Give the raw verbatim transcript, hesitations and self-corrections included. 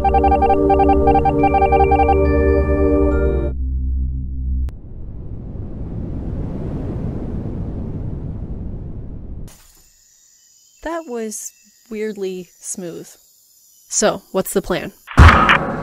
That was weirdly smooth. So, what's the plan?